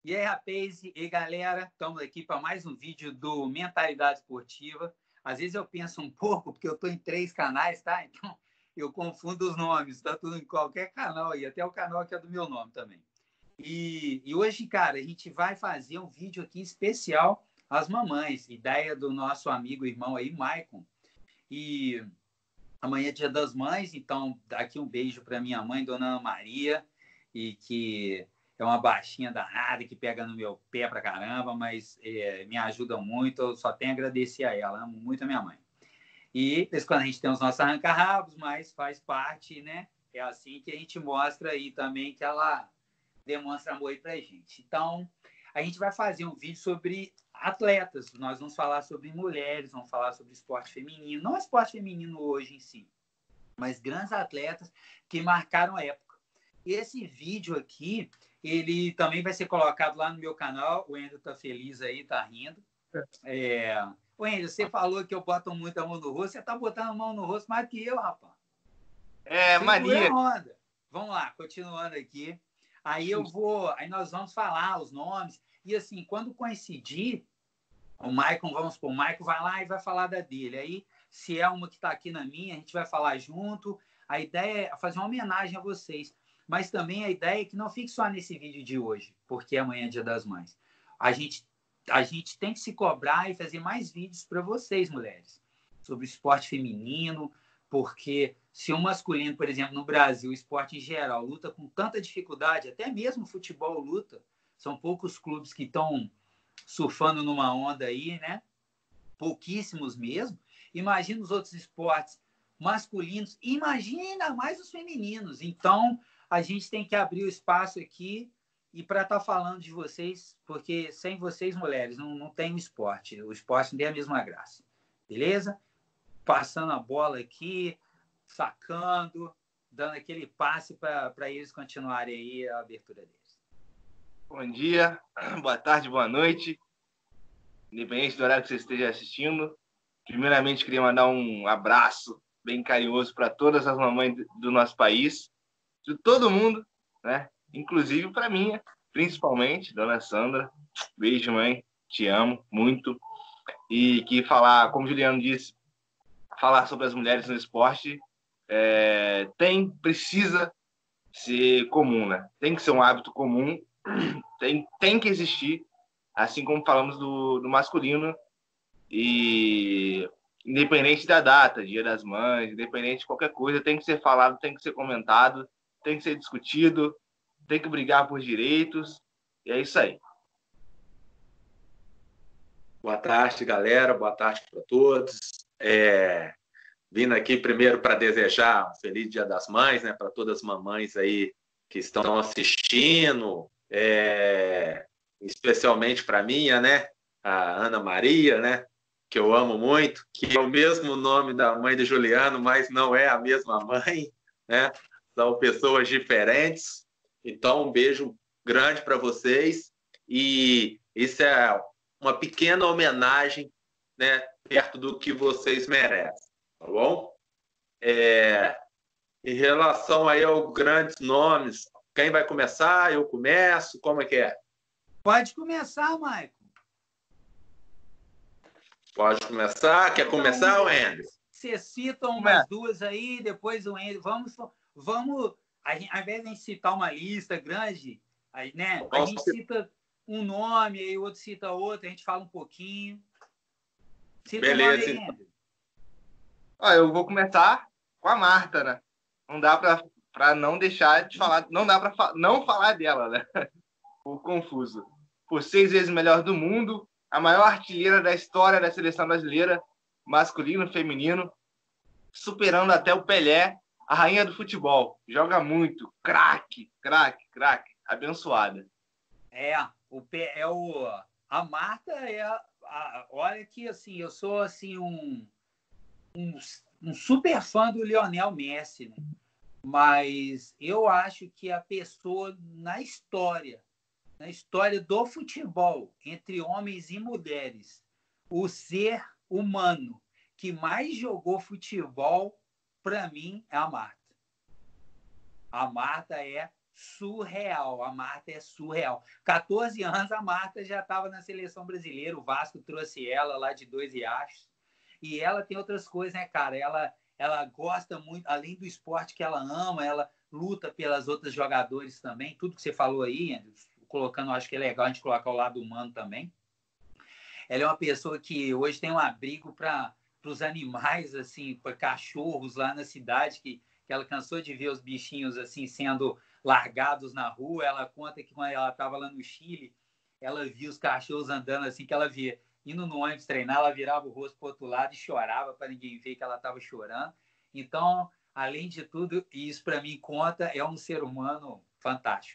E aí, rapaz, e galera, estamos aqui para mais um vídeo do Mentalidade Esportiva. Às vezes eu penso um pouco, porque eu estou em 3 canais, tá? Então eu confundo os nomes, tá tudo em qualquer canal aí, até o canal que é do meu nome também. E hoje, cara, a gente vai fazer um vídeo aqui especial às mamães, ideia do nosso amigo e irmão aí, Maicon. E amanhã é Dia das Mães, então aqui um beijo para minha mãe, Dona Ana Maria, e que é uma baixinha danada que pega no meu pé pra caramba, mas me ajuda muito, eu só tenho a agradecer a ela, amo muito a minha mãe. E desde quando a gente tem os nossos arranca-rabos, mas faz parte, né? É assim que a gente mostra aí também que ela demonstra amor aí pra gente. Então, a gente vai fazer um vídeo sobre atletas, nós vamos falar sobre mulheres, vamos falar sobre esporte feminino, não esporte feminino hoje em si, mas grandes atletas que marcaram a época. E esse vídeo aqui, ele também vai ser colocado lá no meu canal. O Ender tá feliz aí, tá rindo. O Ender, você falou que eu boto muita mão no rosto, você tá botando a mão no rosto mais que eu, rapaz. Mania. Segura a onda. Vamos lá, continuando aqui. Aí nós vamos falar os nomes. E assim, quando coincidir, o Maicon, vamos supor, o Maicon vai lá e vai falar da dele. Aí, se é uma que está aqui na minha, a gente vai falar junto. A ideia é fazer uma homenagem a vocês. Mas também a ideia é que não fique só nesse vídeo de hoje, porque amanhã é Dia das Mães. A gente tem que se cobrar e fazer mais vídeos para vocês, mulheres, sobre o esporte feminino, porque se o masculino, por exemplo, no Brasil, o esporte em geral, luta com tanta dificuldade, até mesmo o futebol luta, são poucos clubes que estão surfando numa onda aí, né? Pouquíssimos mesmo. Imagina os outros esportes masculinos, imagina mais os femininos. Então, a gente tem que abrir o espaço aqui e para estar falando de vocês, porque sem vocês, mulheres, não tem o esporte. O esporte não tem a mesma graça. Beleza? Passando a bola aqui, sacando, dando aquele passe para eles continuarem aí a abertura deles. Bom dia, boa tarde, boa noite. Independente do horário que você esteja assistindo. Primeiramente, queria mandar um abraço bem carinhoso para todas as mamães do nosso país, de todo mundo, né? Inclusive para minha, principalmente, Dona Sandra. Beijo, mãe. Te amo muito. E que falar, como o Juliano disse, falar sobre as mulheres no esporte precisa ser comum, né? Tem que ser um hábito comum, tem que existir, assim como falamos do masculino, e independente da data, Dia das Mães, independente de qualquer coisa, tem que ser falado, tem que ser comentado, tem que ser discutido, tem que brigar por direitos, e é isso aí. Boa tarde, galera. Boa tarde para todos. Vindo aqui primeiro para desejar um feliz Dia das Mães, né, para todas as mamães aí que estão assistindo, especialmente para minha, né, a Ana Maria, né, que eu amo muito, que é o mesmo nome da mãe de Juliano, mas não é a mesma mãe, né? São pessoas diferentes. Então, um beijo grande para vocês e isso é uma pequena homenagem, né, perto do que vocês merecem, tá bom? Em relação aí aos grandes nomes, quem vai começar? Eu começo? Como é que é? Pode começar, Maicon. Pode começar? Quer começar, Wender? Você cita umas duas aí, depois o Wender. Vamos, ao invés de a gente citar uma lista grande, aí, né? A gente cita um nome, aí o outro cita outro, a gente fala um pouquinho. Cita beleza, o nome aí, Wender. Eu vou começar com a Marta, né? Não dá para não deixar de falar, não dá para não falar dela, né? O confuso. Por 6 vezes melhor do mundo, a maior artilheira da história da seleção brasileira, masculino, feminino, superando até o Pelé, a rainha do futebol. Joga muito, craque, abençoada. A Marta olha que assim, eu sou assim um super fã do Lionel Messi, né? Mas eu acho que a pessoa na história do futebol, entre homens e mulheres, o ser humano que mais jogou futebol, para mim, é a Marta. A Marta é surreal. A Marta é surreal. 14 anos a Marta já estava na seleção brasileira. O Vasco trouxe ela lá de 2 Riachos. E ela tem outras coisas, né, cara? Ela gosta muito, além do esporte que ela ama, ela luta pelas outras jogadores também. Tudo que você falou aí, colocando, acho que é legal a gente colocar o lado humano também. Ela é uma pessoa que hoje tem um abrigo para os animais, assim, para cachorros lá na cidade, que ela cansou de ver os bichinhos assim sendo largados na rua. Ela conta que quando ela estava lá no Chile, ela via os cachorros andando assim, que ela via indo no ônibus treinar, ela virava o rosto para o outro lado e chorava para ninguém ver que ela estava chorando. Então, além de tudo, e isso para mim conta, é um ser humano fantástico.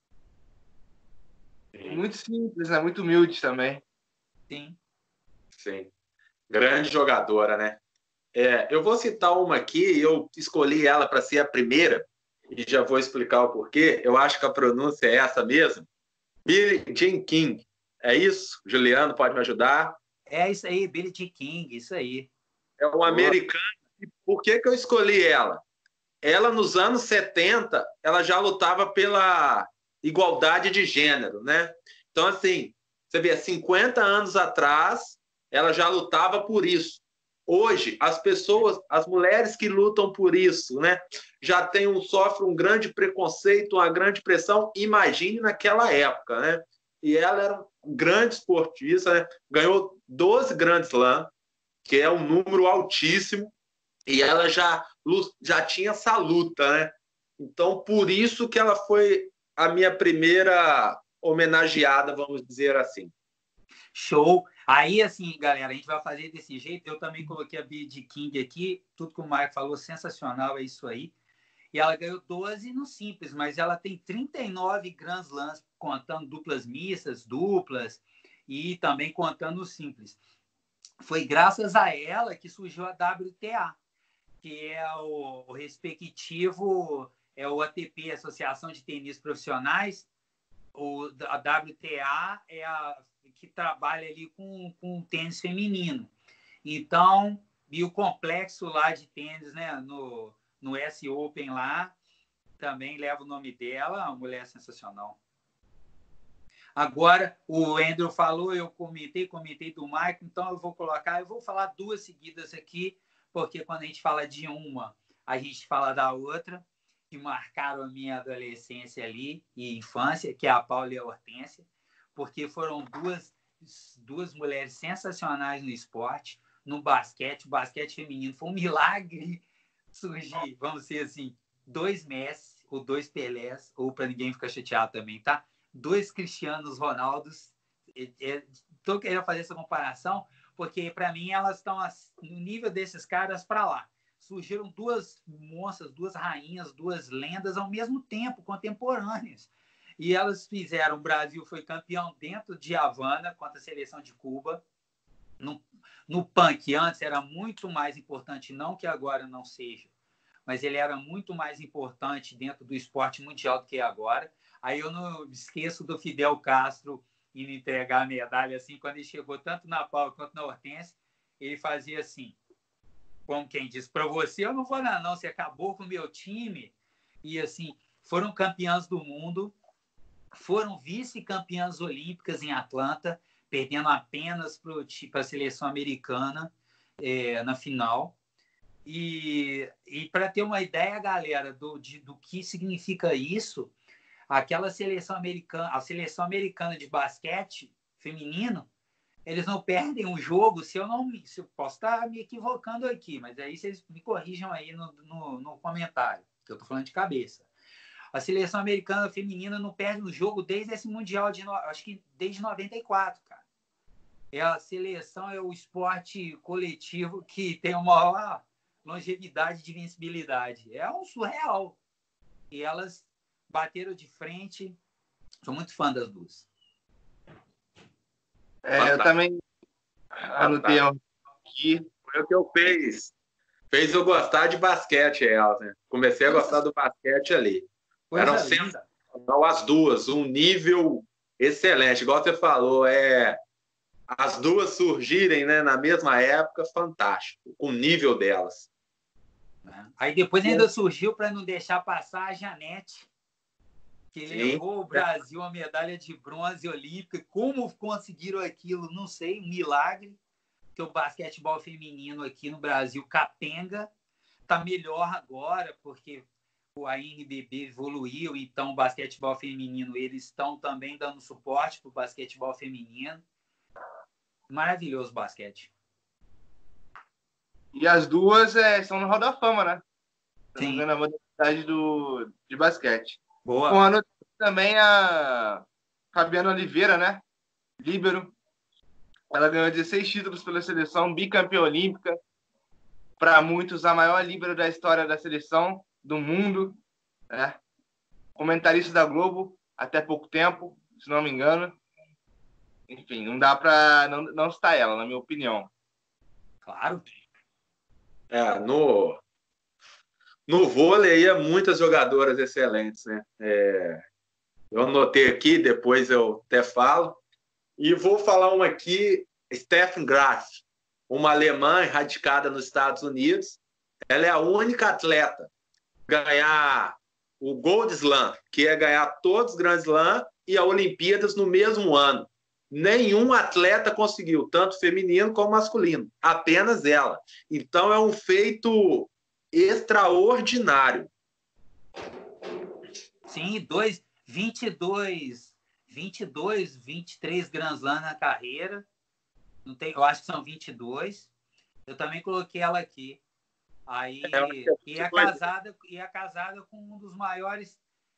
Muito simples, né? Muito humilde também. Sim. Sim. Grande jogadora, né? Eu vou citar uma aqui, eu escolhi ela para ser a primeira, e já vou explicar o porquê. Eu acho que a pronúncia é essa mesmo. Billie Jean King. É isso? Juliano, pode me ajudar? É isso aí, Billie Jean King, isso aí. É uma americana. E por que eu escolhi ela? Ela, nos anos 70, ela já lutava pela igualdade de gênero, né? Então, assim, você vê, 50 anos atrás, ela já lutava por isso. Hoje, as mulheres que lutam por isso, né, já sofrem um grande preconceito, uma grande pressão. Imagine naquela época, né? E ela era um grande esportista, né? Ganhou 12 Grand Slam, que é um número altíssimo, e ela já tinha essa luta, né? Então, por isso que ela foi a minha primeira homenageada, vamos dizer assim. Show! Aí, assim, galera, a gente vai fazer desse jeito. Eu também coloquei a Billie Jean King aqui. Tudo que o Marco falou, sensacional, é isso aí. E ela ganhou 12 no simples, mas ela tem 39 Grand Slams, contando duplas mistas, duplas, e também contando o simples. Foi graças a ela que surgiu a WTA, que é o respectivo, é o ATP, Associação de Tênis Profissionais. A WTA é a que trabalha ali com tênis feminino. Então, e o complexo lá de tênis, né, no US Open lá, também leva o nome dela, uma mulher sensacional. Agora, o Andrew falou, eu comentei do Michael, então eu vou falar duas seguidas aqui, porque quando a gente fala de uma, a gente fala da outra, que marcaram a minha adolescência ali e infância, que é a Paula e a Hortência, porque foram duas mulheres sensacionais no esporte, no basquete. O basquete feminino foi um milagre surgir, vamos dizer assim, 2 Messi ou 2 Pelés, ou para ninguém ficar chateado também, tá? 2 Cristianos Ronaldos. Estou querendo fazer essa comparação, porque para mim elas estão no nível desses caras para lá. Surgiram 2 monstras, 2 rainhas, 2 lendas ao mesmo tempo, contemporâneas. E elas fizeram, o Brasil foi campeão dentro de Havana contra a seleção de Cuba. No punk, antes era muito mais importante, não que agora não seja, mas ele era muito mais importante dentro do esporte mundial do que agora. Aí eu não esqueço do Fidel Castro indo entregar a medalha, assim, quando ele chegou tanto na Paula quanto na Hortência, ele fazia assim, como quem diz, para você eu não vou dar não, você acabou com o meu time. E assim, foram campeãs do mundo, foram vice-campeãs olímpicas em Atlanta, perdendo apenas para a seleção americana na final. E para ter uma ideia, galera, do que significa isso, aquela seleção americana, a seleção americana de basquete feminino, eles não perdem um jogo, se eu posso estar me equivocando aqui, mas aí vocês me corrijam aí no comentário, que eu estou falando de cabeça. A seleção americana feminina não perde um jogo desde esse Mundial, acho que desde 94, cara. A seleção é o esporte coletivo que tem uma maior longevidade de vencibilidade. É um surreal. E elas bateram de frente. Sou muito fã das duas. Eu também anotei aqui. Foi o que eu fez. Fez eu gostar de basquete, elas, né? Comecei a gostar do basquete ali. Eram sensacional as duas, um nível excelente. Igual você falou, as duas surgirem, né, na mesma época, fantástico, com o nível delas. Aí depois ainda surgiu, para não deixar passar, a Janete. que Sim. levou o Brasil a medalha de bronze olímpica. Como conseguiram aquilo, não sei, um milagre, que o basquetebol feminino aqui no Brasil capenga, está melhor agora, porque a NBB evoluiu, então o basquetebol feminino, eles estão também dando suporte para o basquetebol feminino. Maravilhoso o basquete. E as duas estão no Hall da Fama, né? Sim. Na modalidade de basquete. Boa. Com a notícia também a Fabiana Oliveira, né? Líbero. Ela ganhou 16 títulos pela seleção, bicampeã olímpica. Para muitos, a maior líbero da história da seleção, do mundo. Né? Comentarista da Globo, até pouco tempo, se não me engano. Enfim, não dá para não citar ela, na minha opinião. Claro. No vôlei, muitas jogadoras excelentes, né? Eu anotei aqui, depois eu até falo. E vou falar uma aqui, Steffi Graf, uma alemã radicada nos Estados Unidos. Ela é a única atleta a ganhar o Gold Slam, que é ganhar todos os Grand Slam e a Olimpíadas no mesmo ano. Nenhum atleta conseguiu, tanto feminino como masculino. Apenas ela. Então, é um feito extraordinário. Sim, 22, 23 Grand Slam na carreira. Não tem, eu acho que são 22. Eu também coloquei ela aqui. Aí, e é casada com um dos maiores.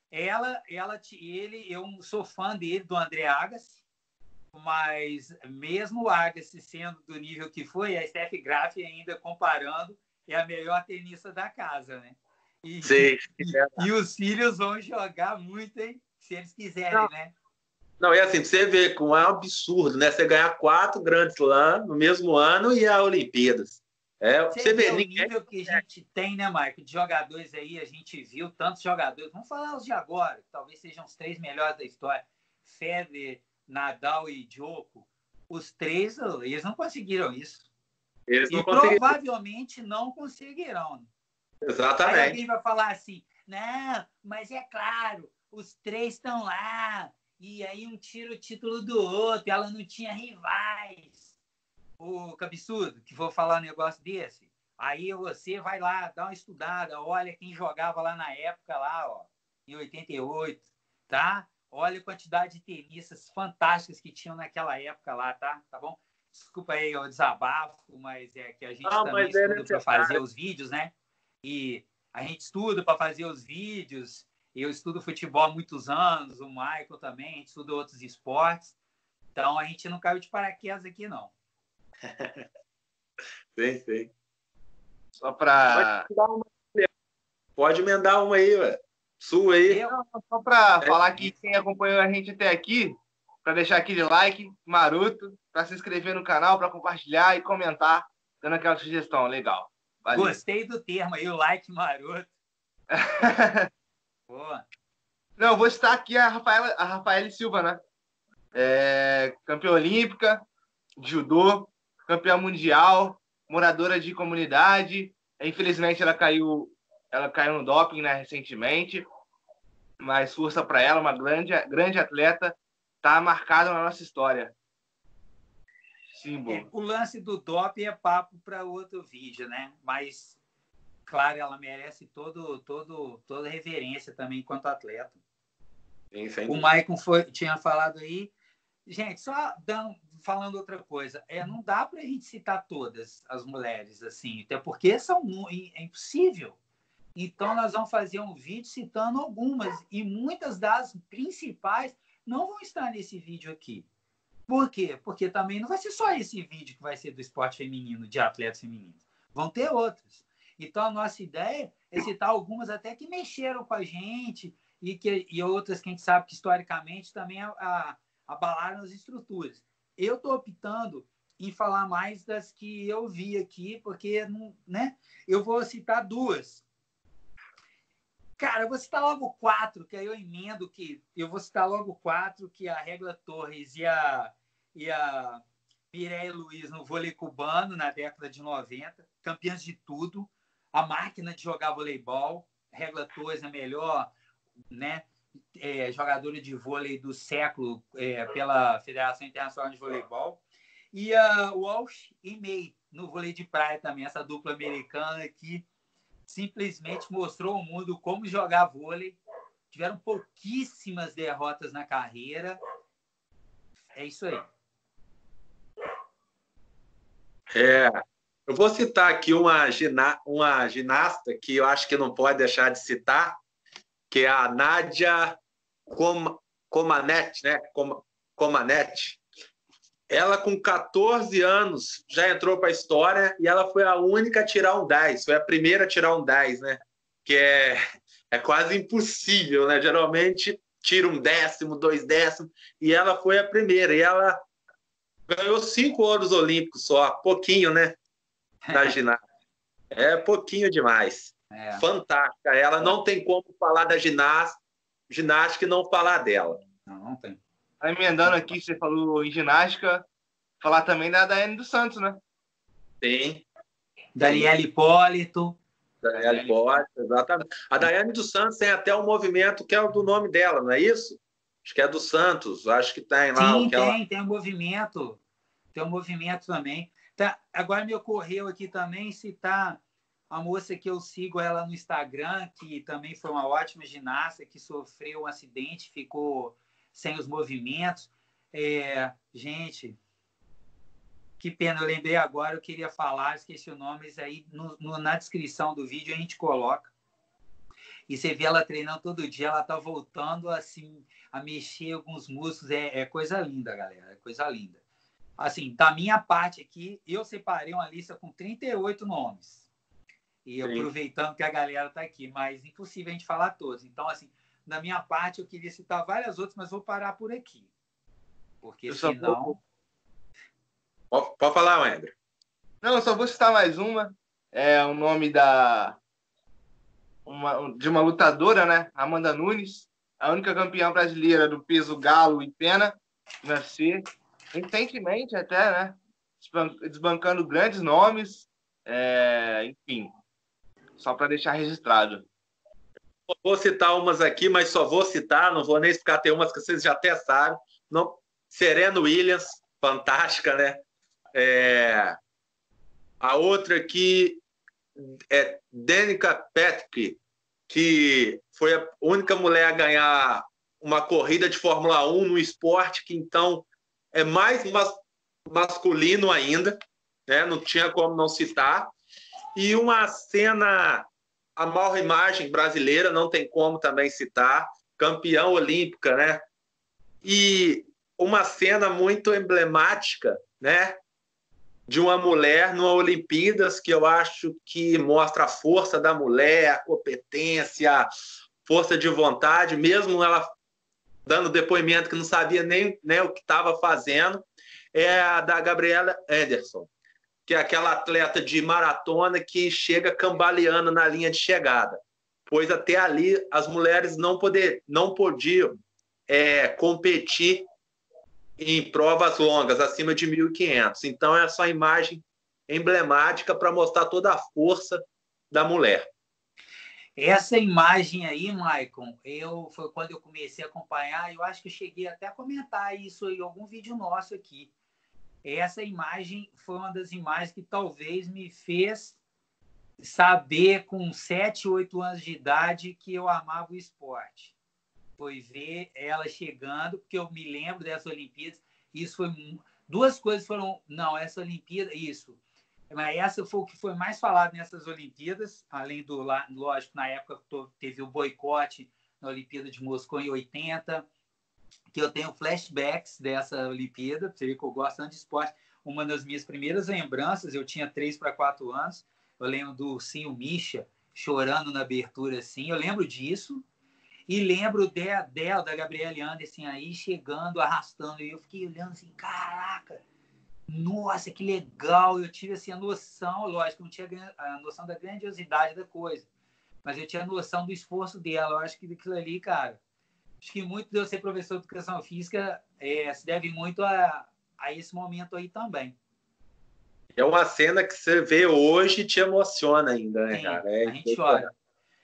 Eu sou fã dele, do André Agassi, mas mesmo o Agassi sendo do nível que foi, a Steffi Graf ainda comparando, é a melhor tenista da casa, né? Sim. E os filhos vão jogar muito, hein? Se eles quiserem, né? Não, é assim, você vê como é um absurdo, né? Você ganhar 4 Grand Slam no mesmo ano e a Olimpíadas. Você vê o nível que a gente tem, né, Marco? De jogadores aí, a gente viu tantos jogadores. Vamos falar os de agora, que talvez sejam os 3 melhores da história. Federer, Nadal e Djokovic. Os 3, eles não conseguiram isso. Eles não provavelmente não conseguirão. Exatamente. Aí alguém vai falar assim, não, mas é claro, os 3 estão lá, e aí um tira o título do outro, ela não tinha rivais. O cabeçudo, que vou falar um negócio desse, aí você vai lá, dá uma estudada, olha quem jogava lá na época, lá, ó, em 88, tá? Olha a quantidade de tenistas fantásticas que tinham naquela época lá, tá? Tá bom? Desculpa aí o desabafo, mas é que a gente também estuda para fazer os vídeos, né? E a gente estuda para fazer os vídeos. Eu estudo futebol há muitos anos, o Michael também, a gente estuda outros esportes. Então, a gente não caiu de paraquedas aqui, não. Sim. Só para... Pode emendar uma aí, velho. Sua aí. Só para falar que quem acompanhou a gente até aqui, para deixar aquele like maroto, para se inscrever no canal, para compartilhar e comentar, dando aquela sugestão legal. Valeu. Gostei do termo aí, o like maroto. Boa. Não, eu vou citar aqui a Rafaela Silva, né? Campeã olímpica, de judô, campeã mundial, moradora de comunidade. Infelizmente, ela caiu no doping, né, recentemente. Mas força para ela, uma grande atleta, tá marcada na nossa história. O lance do doping é papo para outro vídeo, né? Mas, claro, ela merece toda reverência também enquanto atleta. O Maicon tinha falado aí. Gente, só falando outra coisa. Não dá para a gente citar todas as mulheres, assim, até porque é impossível. Então, nós vamos fazer um vídeo citando algumas, e muitas das principais não vão estar nesse vídeo aqui. Por quê? Porque também não vai ser só esse vídeo que vai ser do esporte feminino, de atletas femininos. Vão ter outros. Então, a nossa ideia é citar algumas até que mexeram com a gente e outras que a gente sabe que, historicamente, também abalaram as estruturas. Eu estou optando em falar mais das que eu vi aqui, porque né, eu vou citar 2. Cara, eu vou citar logo 4, que aí eu emendo que... Eu vou citar logo 4, que a Regla Torres e a Mireia Luiz no vôlei cubano, na década de 90, campeãs de tudo, a máquina de jogar voleibol, Regla Torres a melhor, né, jogadora de vôlei do século pela Federação Internacional de Voleibol. E a Walsh e May, no vôlei de praia também, essa dupla americana que simplesmente mostrou ao mundo como jogar vôlei. Tiveram pouquíssimas derrotas na carreira. É isso aí. Eu vou citar aqui uma ginasta que eu acho que não pode deixar de citar, que é a Nadia Comaneci, né? Comaneci. Ela, com 14 anos, já entrou para a história e ela foi a única a tirar um 10. Foi a primeira a tirar um 10, né? Que é quase impossível, né? Geralmente tira um 10º, 2 décimos, e ela foi a primeira. E ela ganhou 5 ouros olímpicos só, pouquinho, né? Na ginástica. É pouquinho demais. Fantástica. Ela não tem como falar da ginástica e não falar dela. Não tem. Emendando aqui, você falou em ginástica, falar também da Daiane dos Santos, né? Sim. Daniela Hipólito. Daniela Hipólito, exatamente. A Daiane dos Santos tem até um movimento que é o do nome dela, não é isso? Acho que é do Santos, acho que tem lá. Sim, tem um movimento. Tem um movimento também. Tá, agora me ocorreu aqui também citar a moça que eu sigo ela no Instagram, que também foi uma ótima ginasta, que sofreu um acidente, ficou sem os movimentos. Gente, que pena, eu lembrei agora, eu queria falar, esqueci o nome, mas aí na descrição do vídeo a gente coloca. E você vê ela treinando todo dia, ela tá voltando assim, a mexer alguns músculos, é coisa linda, galera, é coisa linda. Assim, da minha parte aqui, eu separei uma lista com 38 nomes. E aproveitando que a galera tá aqui, mas impossível a gente falar todos. Então, assim, da minha parte, eu queria citar várias outras, mas vou parar por aqui. Porque senão... Pode falar, André. Não, eu só vou citar mais uma. É o nome de uma lutadora, né? Amanda Nunes, a única campeã brasileira do peso galo e pena, UFC. Recentemente até, né? Desbancando grandes nomes. Enfim, só para deixar registrado. Vou citar umas aqui, mas só vou citar, não vou nem explicar, tem umas que vocês já até sabem. Serena Williams, fantástica, né? A outra aqui é Danica Patrick, que foi a única mulher a ganhar uma corrida de Fórmula 1 no esporte que, então, é mais masculino ainda, né? Não tinha como não citar. E uma cena, a maior imagem brasileira, não tem como também citar, campeã olímpica, né? E uma cena muito emblemática, né? De uma mulher numa Olimpíadas, que eu acho que mostra a força da mulher, a competência, a força de vontade, mesmo ela dando depoimento que não sabia nem o que estava fazendo, é a da Gabriela Anderson, que é aquela atleta de maratona que chega cambaleando na linha de chegada, pois até ali as mulheres não podiam competir em provas longas, acima de 1.500. Então, é só imagem emblemática para mostrar toda a força da mulher. Essa imagem aí, Maicon, foi quando eu comecei a acompanhar, eu acho que eu cheguei até a comentar isso em algum vídeo nosso aqui. Essa imagem foi uma das imagens que talvez me fez saber, com 7, 8 anos de idade, que eu amava o esporte. Foi ver ela chegando, porque eu me lembro dessa Olimpíadas. Isso foi... Duas coisas foram... Não, essa Olimpíada... Isso. Mas essa foi o que foi mais falado nessas Olimpíadas, além do... Lógico, na época teve o boicote na Olimpíada de Moscou em 80, que eu tenho flashbacks dessa Olimpíada. Você vê que eu gosto tanto de esporte. Uma das minhas primeiras lembranças, eu tinha 3 para 4 anos, eu lembro do Ursinho Misha chorando na abertura, assim. Eu lembro disso. E lembro da Gabriela Anderson aí chegando, arrastando. E eu fiquei olhando assim, caraca, nossa, que legal. Eu tive assim, a noção, lógico, não tinha a noção da grandiosidade da coisa, mas eu tinha a noção do esforço dela. Eu acho que daquilo ali, cara, acho que muito de eu ser professor de educação física se deve muito a esse momento aí também. É uma cena que você vê hoje e te emociona ainda, né, cara? A gente chora.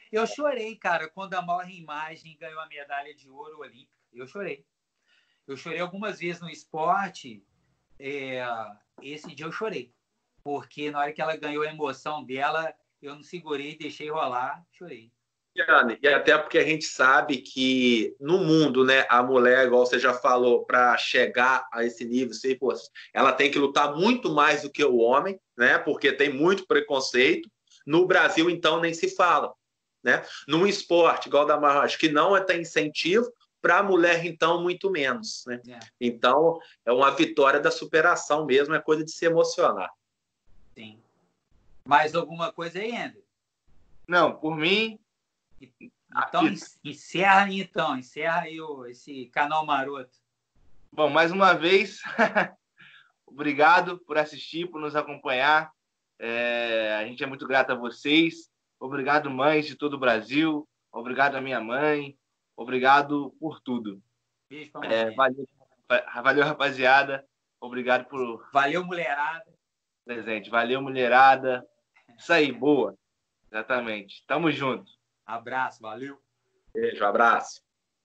Eu chorei, cara, quando a Mauro Imagem ganhou a medalha de ouro olímpica. Eu chorei. Eu chorei algumas vezes no esporte. Esse dia eu chorei. Porque na hora que ela ganhou a emoção dela, eu não segurei, deixei rolar, chorei. E até porque a gente sabe que no mundo, né, a mulher, igual você já falou, para chegar a esse nível, ela tem que lutar muito mais do que o homem, né, porque tem muito preconceito. No Brasil, então, nem se fala, né? Num esporte igual da Marrocos, que não tem incentivo, para a mulher, então, muito menos, né? Então, é uma vitória da superação mesmo, é coisa de se emocionar. Sim. Mais alguma coisa aí, André? Não, por mim... Então, encerra aí esse canal maroto. Bom, mais uma vez, obrigado por assistir, por nos acompanhar. A gente é muito grato a vocês. Obrigado, mães de todo o Brasil. Obrigado à minha mãe. Obrigado por tudo. Beijo pra mãe. Valeu, rapaziada. Obrigado por... Valeu, mulherada. Presente. Valeu, mulherada. Isso aí, boa. Exatamente. Tamo junto. Abraço, valeu. Beijo, abraço.